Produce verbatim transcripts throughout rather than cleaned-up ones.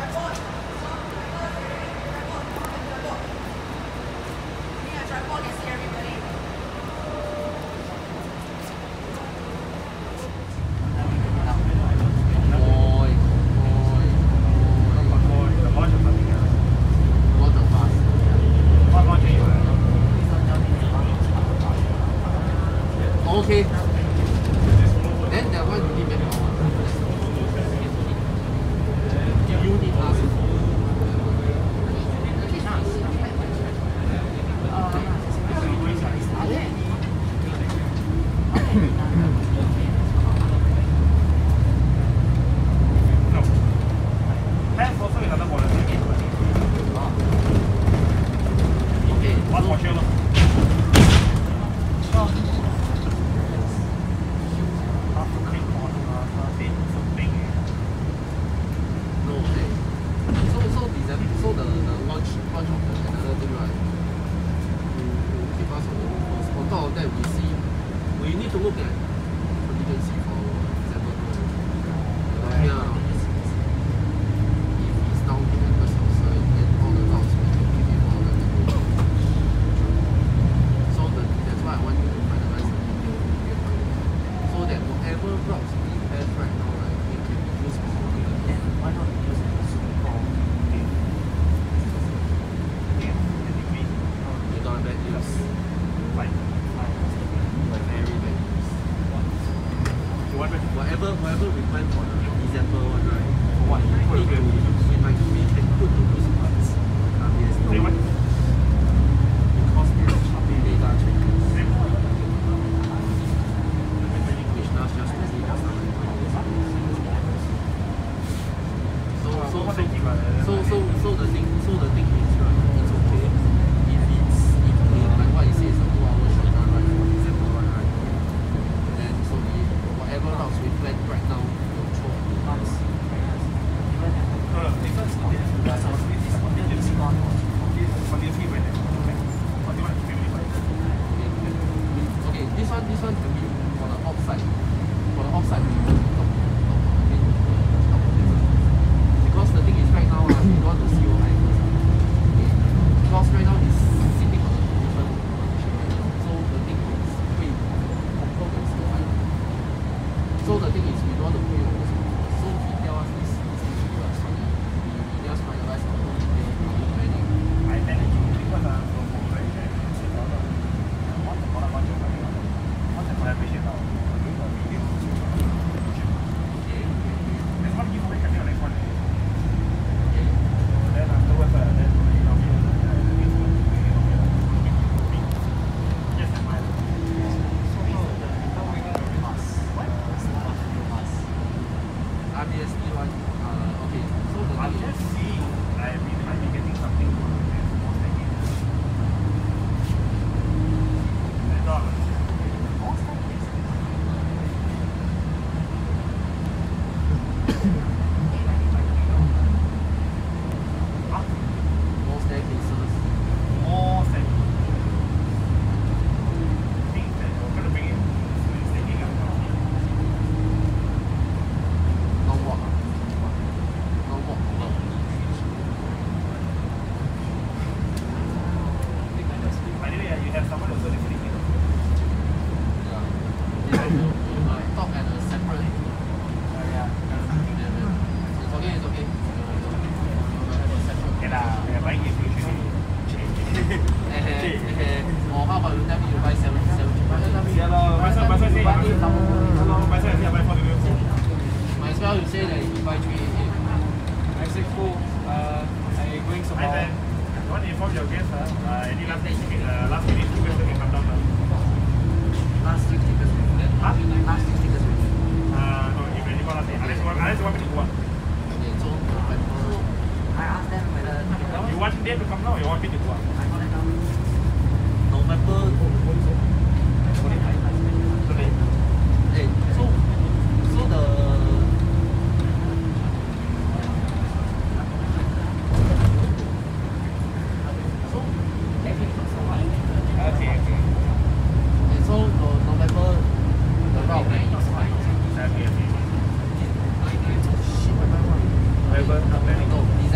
Okay. Then that one you need manual. You need us.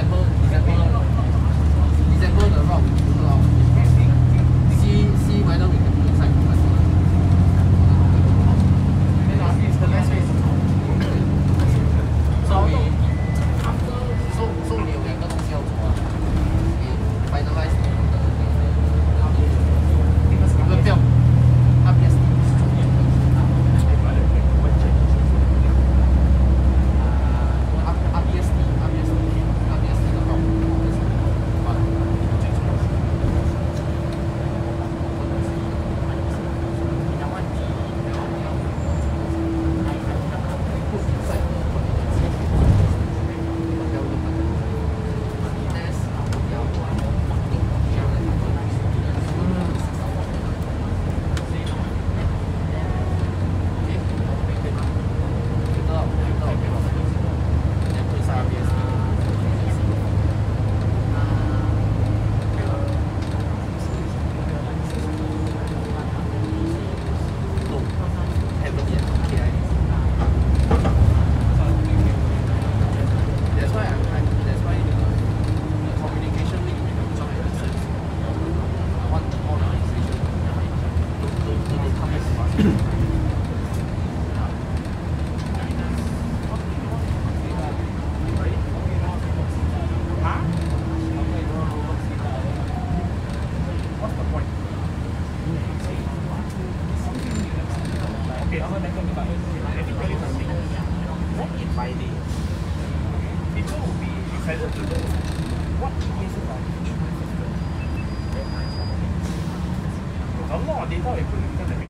December, December, December the route will go out. See, see whether we can put inside for festival. Then after is the last phase. So we after so so 你有两个东西要做啊，你 finalize 你的那个票 R P S T 是重要的。R P S T R P S T R P S T 的号，啊， A lot of data we put inside the